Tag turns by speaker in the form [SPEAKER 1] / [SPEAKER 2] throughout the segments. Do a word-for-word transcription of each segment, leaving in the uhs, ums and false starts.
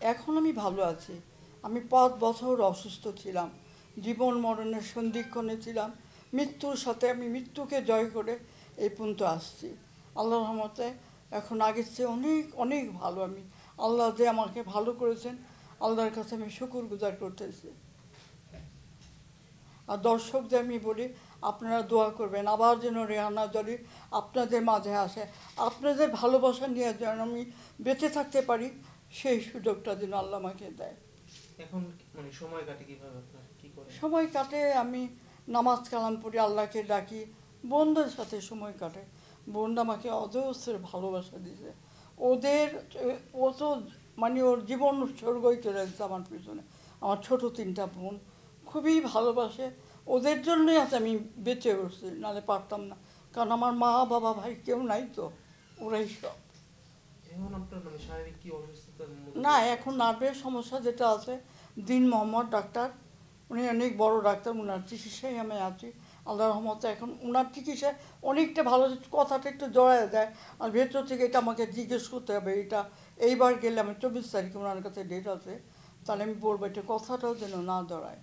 [SPEAKER 1] এখন আমি ভালো আছি। আমি পাঁচ বছর অসুস্থ ছিলাম, জীবন মরণের সন্ধিক্ষণে ছিলাম। মৃত্যুর সাথে আমি মৃত্যুকে জয় করে এই পর্যন্ত আসছি। আল্লাহর রহমতে এখন আগের চেয়ে অনেক অনেক ভালো। আমি আল্লাহ যে আমাকে ভালো করেছেন, আল্লাহর কাছে আমি শুকর গুজার করতেছি। আর দর্শকদের আমি বলি, আপনারা দোয়া করবেন আবার যেন রেহানা জলি আপনাদের মাঝে আসে, আপনাদের ভালোবাসা নিয়ে যেন আমি বেঁচে থাকতে পারি, সেই সুযোগটা যেন আল্লাহ আমাকে দেয়।
[SPEAKER 2] এখন মানে সময় কাটে কিভাবে আপনার, কি করেন?
[SPEAKER 1] সময় কাটে, আমি নামাজ কালাম পড়ি, আল্লাহকে ডাকি, বোনদের সাথে সময় কাটে। বোনরা আমাকে অজস্র ভালোবাসা দিয়েছে। ওদের ও তো মানে ওর জীবন উৎসর্গই করে দিচ্ছে আমার পিছনে। আমার ছোট তিনটা বোন খুবই ভালোবাসে, ওদের জন্যই আজ আমি বেঁচে উঠছি, নাহলে পারতাম না। কারণ আমার মা বাবা ভাই কেউ নাই, তো ওরাই সব।
[SPEAKER 2] এখন আপনার মানে শারীরিক কি অসুস্থতার মধ্যে?
[SPEAKER 1] না, এখন নার্ভের সমস্যা যেটা আছে, দিন মোহাম্মদ ডাক্তার, উনি অনেক বড় ডাক্তার, ওনার চিকিৎসায় আমি আছি। আল্লাহ রহমতে এখন ওনার চিকিৎসায় অনেকটা ভালো, কথাটা একটু জড়ায় দেয়। আর ভেতর থেকে এটা আমাকে জিজ্ঞেস করতে হবে, এটা এইবার গেলে আমি চব্বিশ তারিখে ওনার কাছে ডেট আছে, তাহলে আমি বলবো এটা কথাটাও যেন না জড়ায়,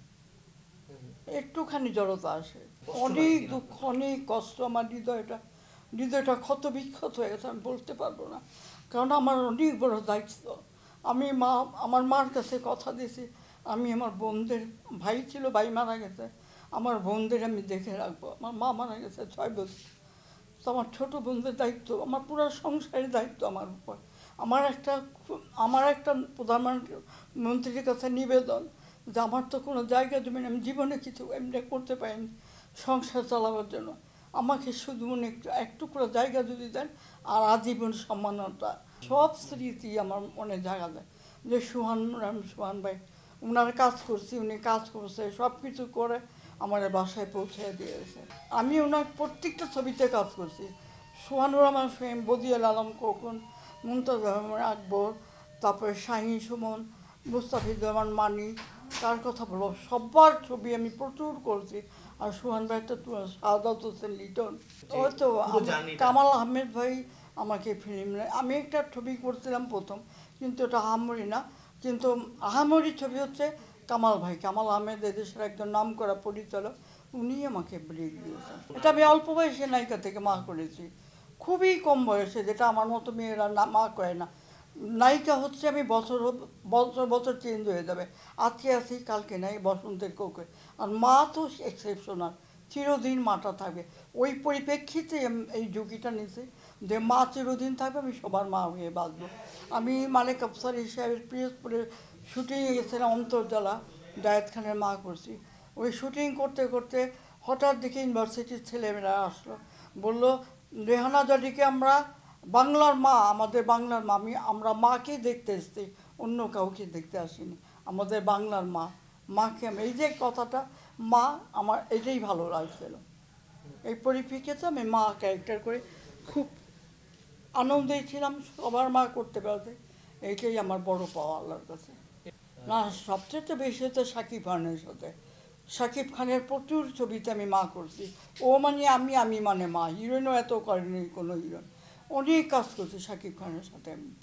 [SPEAKER 1] একটুখানি জড়তা আসে। অনেক দুঃখ, অনেক কষ্ট, আমার হৃদয়টা হৃদয়টা ক্ষত বিক্ষত হয়ে গেছে, আমি বলতে পারবো না। কারণ আমার অনেক বড় দায়িত্ব। আমি মা আমার মার কাছে কথা দিয়েছি, আমি আমার বোনদের, ভাই ছিল, ভাই মারা গেছে, আমার বোনদের আমি দেখে রাখবো। আমার মা মারা গেছে ছয় বছর, তো আমার ছোটো বোনদের দায়িত্ব, আমার পুরো সংসারের দায়িত্ব আমার উপর। আমার একটা আমার একটা প্রধানমন্ত্রীর কাছে নিবেদন যে আমার তো কোনো জায়গা জমি, আমি জীবনে কিছু এমনি করতে পারিনি সংসার চালাবার জন্য, আমাকে শুধু মনে একটু একটু করে জায়গা যদি দেন, আর আজীবন সম্মানতা, সব স্মৃতি আমার মনে জায়গা দেয়। যে সুহান সুহান ভাই, ওনার কাজ করছি, উনি কাজ করছে, সব কিছু করে আমার বাসায় পৌঁছে দিয়েছে। আমি ওনার প্রত্যেকটা ছবিতে কাজ করছি। সোহানুর রহমান সোহেম, বদিয়াল আলম খোকন, মুমতাজ রহমান আকবর, তারপরে শাহিন সুমন, মুস্তাফিজুর রহমান মানি, তার কথা বলবো, সবার ছবি আমি প্রচুর করছি। আর সোহান ভাই তো সাদাত হোসেন লিটন, ওই তো কামাল আহমেদ ভাই আমাকে ফিল্ম, আমি একটা ছবি করছিলাম প্রথম, কিন্তু ওটা আহামরি না, কিন্তু আহামরি ছবি হচ্ছে কামাল ভাই, কামাল আহমেদ এদেশের একজন নাম করা পরিচালক, উনি আমাকে ব্রেক দিয়েছেন। এটা আমি অল্প বয়সে নায়িকা থেকে মা করেছি, খুবই কম বয়সে, যেটা আমার মতো মেয়েরা না মা করে না। নায়িকা হচ্ছে আমি বছর বছর বছর চেঞ্জ হয়ে যাবে, আজকে আছি কালকে নাই, বসন্তের কোকে। আর মা তো এক্সেপশনাল, চিরদিন মাটা থাকবে। ওই পরিপ্রেক্ষিতে এই ঝুঁকিটা নিয়েছি যে মা চিরদিন থাকবে, আমি সবার মা হয়ে বাঁচবো। আমি মালিক আফসার হিসাবের পিরোজপুরে শুটিংয়ে গেছিলাম, অন্তর্জালা জায়েদ খানের মা করছি। ওই শুটিং করতে করতে হঠাৎ দেখে ইউনিভার্সিটির ছেলেমেয়েরা আসলো, বললো রেহানা জলিকে আমরা বাংলার মা, আমাদের বাংলার মা, আমি আমরা মাকে দেখতে এসেছি, অন্য কাউকে দেখতে আসিনি, আমাদের বাংলার মা, মাকে আমি, এই যে কথাটা মা, আমার এটাই ভালো লাগছিল। এই পরিপ্রেক্ষিতে আমি মা ক্যারেক্টার করে খুব আনন্দেই ছিলাম, সবার মা করতে পারতে, এইটাই আমার বড় পাওয়া আল্লাহর কাছে। না, সবচেয়ে বেশি হচ্ছে শাকিব খানের সাথে। শাকিব খানের প্রচুর ছবিতে আমি মা করছি, ও মানে আমি, আমি মানে মা। হিরোইনও এত করেনি কোনো হিরোইন, অনেক কাজ করছি শাকিব খানের সাথে আমি।